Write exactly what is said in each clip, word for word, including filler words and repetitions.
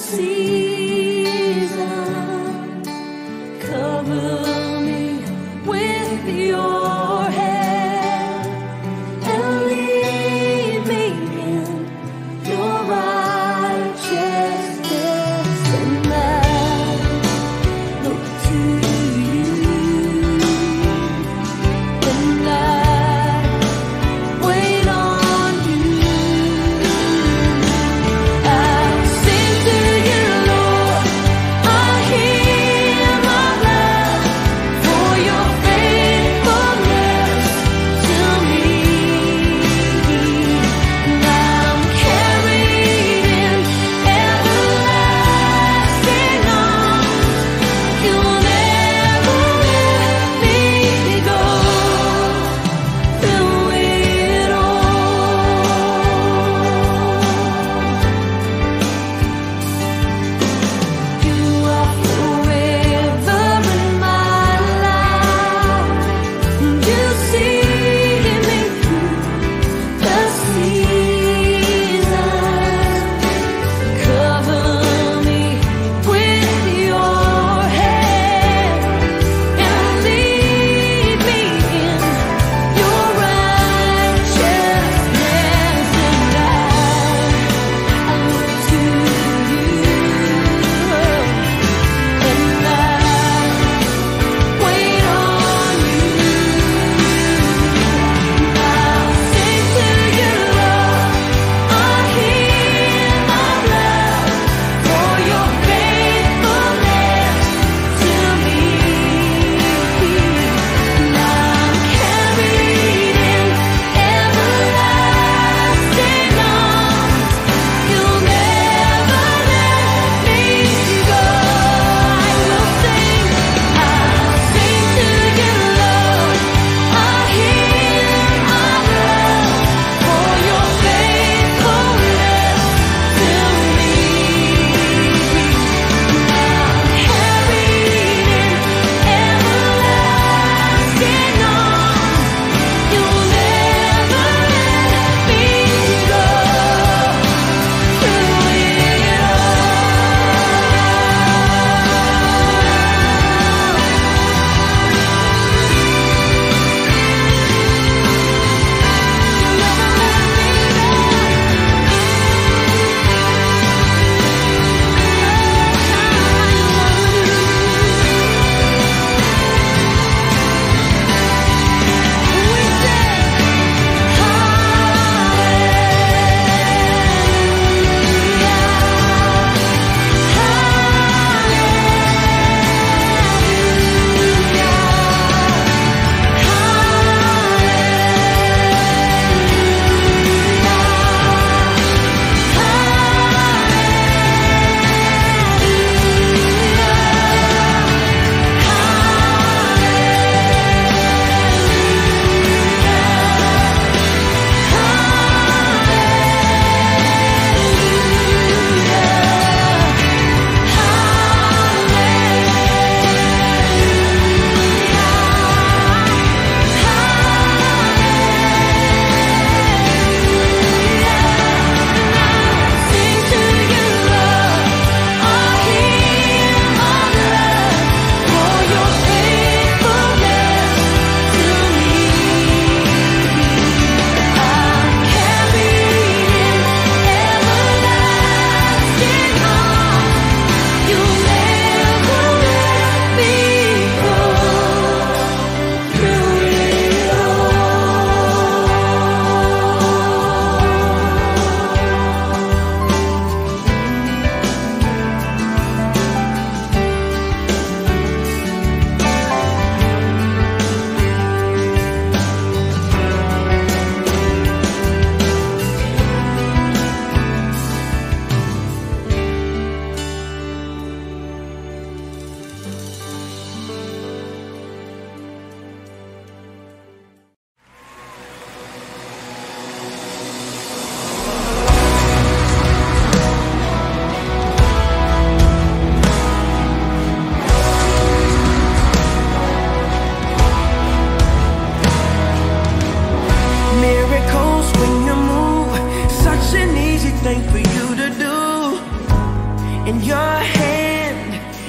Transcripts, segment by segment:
season. Cover me with your hand and lead me in your righteousness, and I look to you, and I wait on you. I'll sing to you,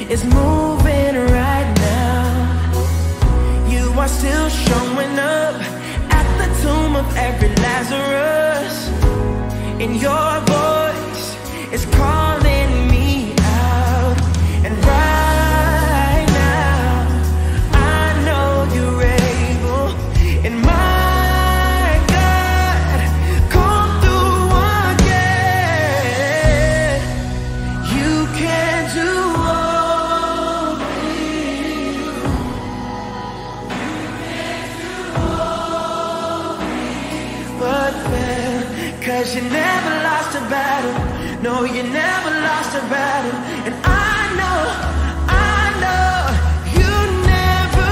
is moving right now. You are still showing up at the tomb of every Lazarus, and your voice is calling me out. And right now I know you're able, and my God, come through again. You can do all things. But fail, 'cause you never lost a battle. No, you never lost a battle. And I know, I know you never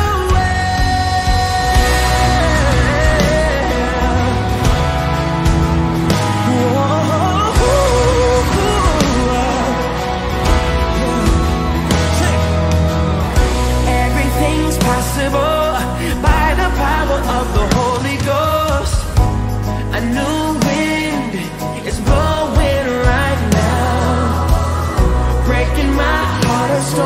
will. Whoa. Everything's possible by the power of the Holy Ghost. A new wind is blowing right now, breaking my heart of stone.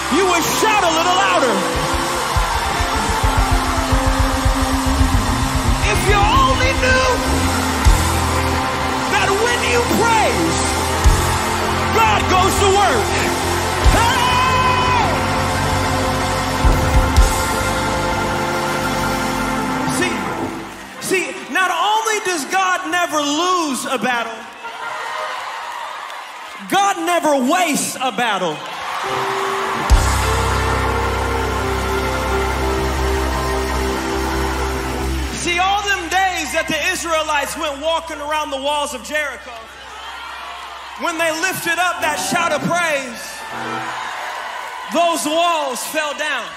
you would shout a little louder. If you only knew that when you praise, God goes to work. Hey! See, see, not only does God never lose a battle, God never wastes a battle. See, all them days that the Israelites went walking around the walls of Jericho, when they lifted up that shout of praise, those walls fell down.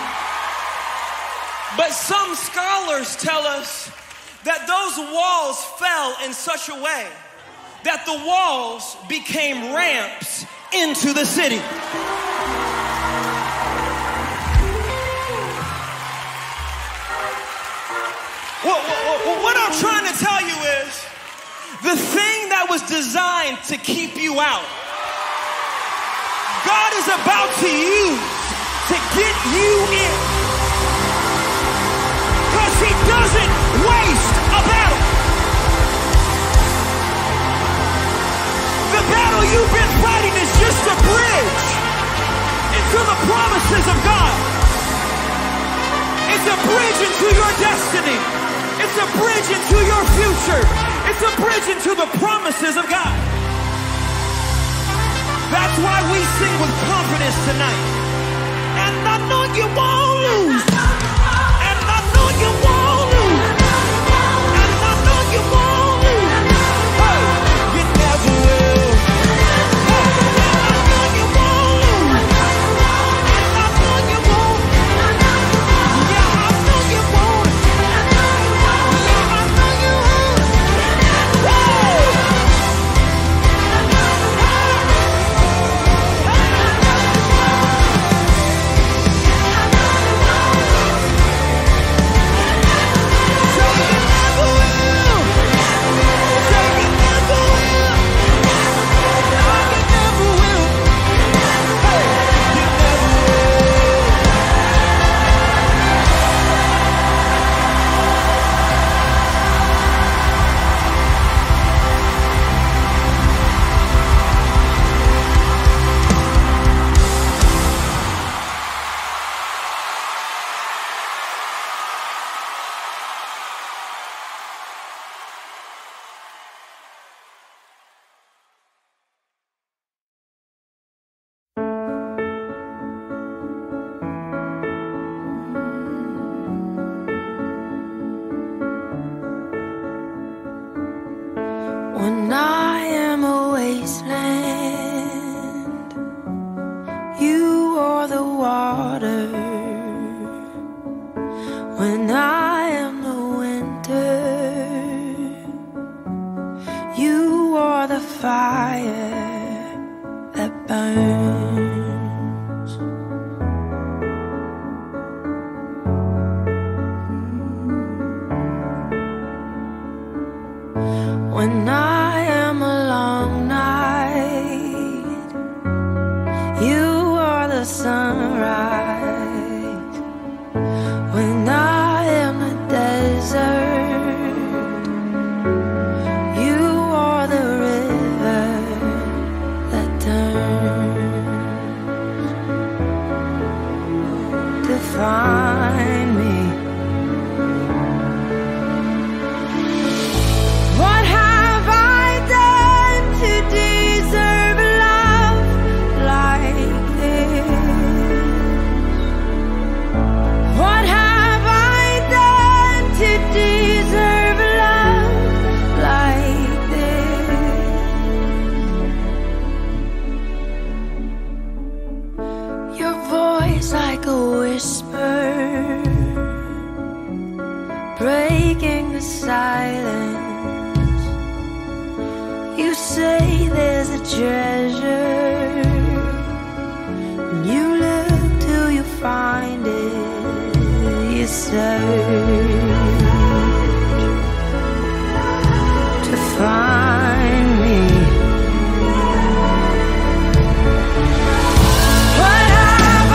But some scholars tell us that those walls fell in such a way that the walls became ramps into the city. What, what, what I'm trying to tell you is, the thing that was designed to keep you out, God is about to use to get you in. Because he doesn't waste a battle. The battle you've been fighting is just a bridge into the promises of God. It's a bridge into your destiny. It's a bridge into your future. It's a bridge into the promises of God. That's why we sing with confidence tonight. And I know you won't lose. And I know you won't lose. And I know you won't lose. Hey, you never will. Hey, and I know you won't lose. And I know you won't. Yeah, I know you won't. Yeah, I know you won't. Woo! When I am a wasteland, you are the water. When I am the winter, you are the fire that burns. When I am a long night, you are the sunrise. When I am the desert, you are the river that turns to find me. What have I done to deserve love like this? What have I done to deserve love like this? Your voice like a whisper, breaking the silence. You say there's a treasure, and you look till you find it. You search to find me. What have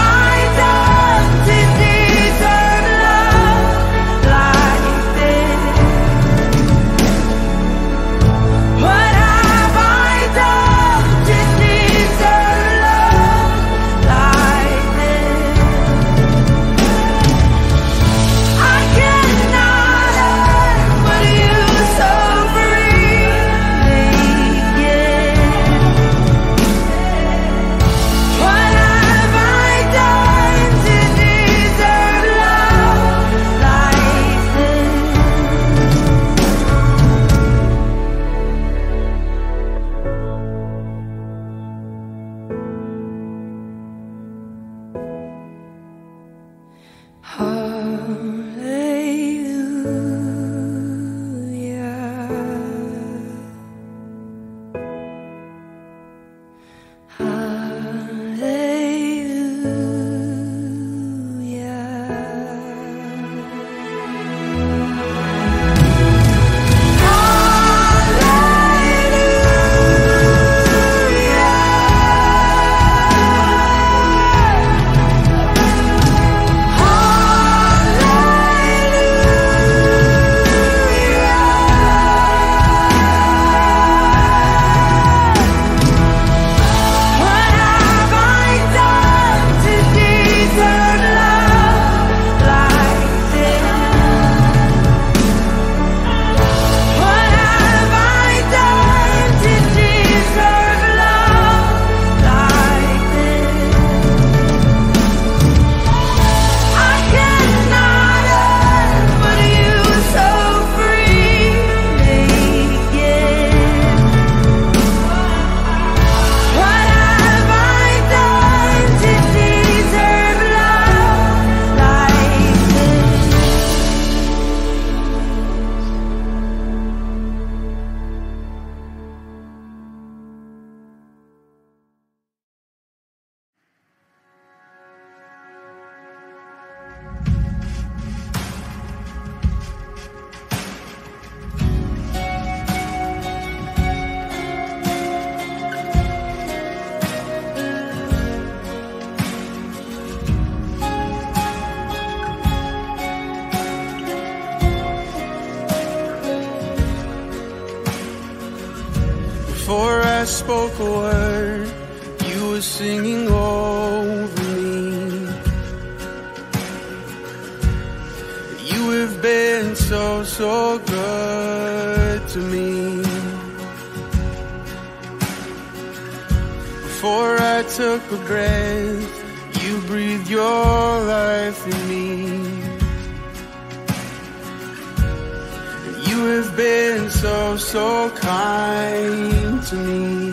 Before I spoke a word, you were singing over me. You have been so, so good to me. Before I took a breath, you breathed your life in me. You have been so, so kind to me.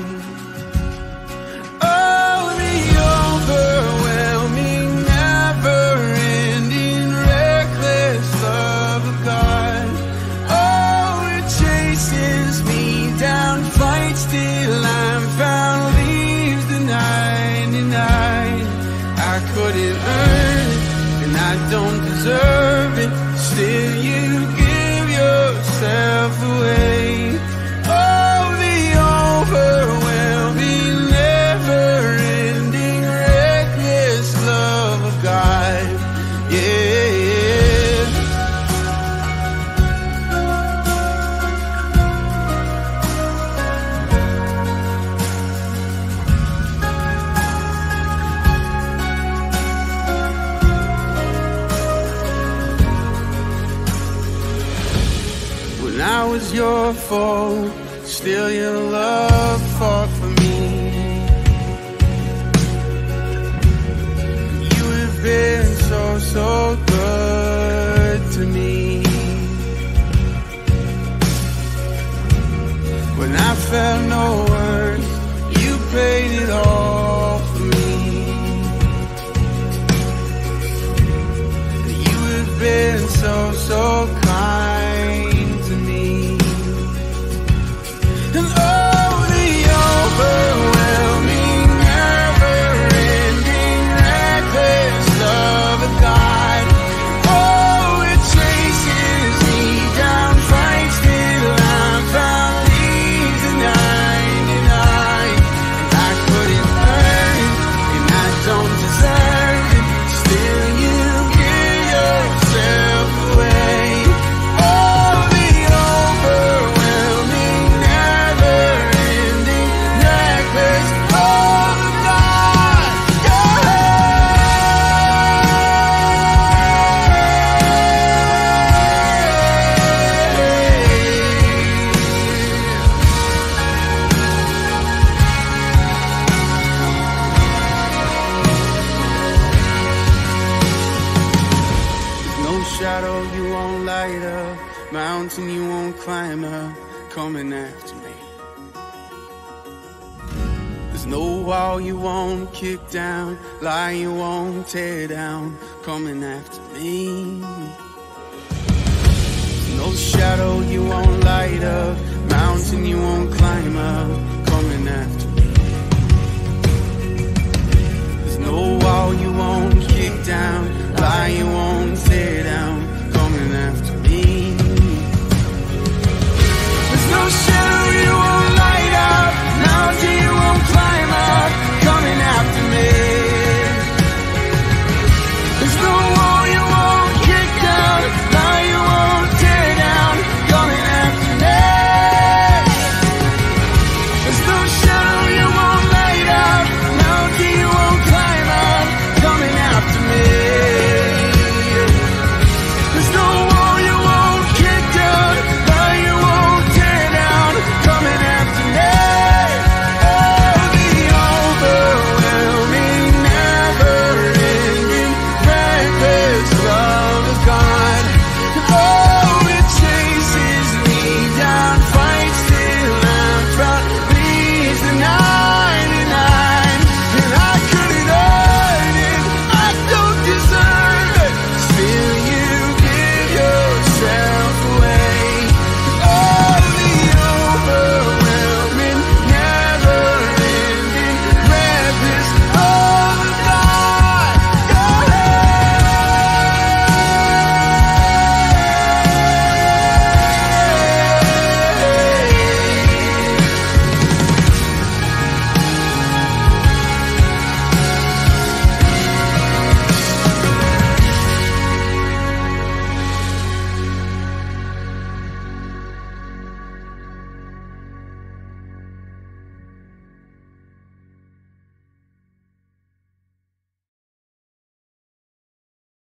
Oh, the overwhelming, never-ending, reckless love of God. Oh, it chases me down, fights till I'm found, leaves the ninety-nine. I couldn't earn it, and I don't deserve it. Still, you give yourself away. Oh, the overwhelming, never-ending, reckless love of God. Yeah. When I was your foe, still your love fought for me. You have been so, so good to me. When I felt no worth, you paid it all for me. You have been so, so kind to me. And oh, the overwhelming, never-ending, reckless love of God. Oh, it chases me down, fights till I'm found, leaves the ninety-nine. And I couldn't earn it, and I don't deserve it. Still, you give yourself away. Oh, the overwhelming, never-ending, reckless love of God. No shadow you won't light up, mountain you won't climb up, coming after me. There's no wall you won't kick down, lie you won't tear down, coming after me. There's no shadow you won't light up, mountain you won't climb up, coming after me. There's no wall you won't kick down, lie you won't